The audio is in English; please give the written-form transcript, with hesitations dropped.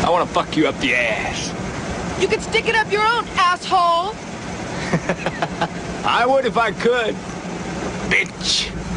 I want to fuck you up the ass. You can stick it up your own, asshole! I would if I could. Bitch.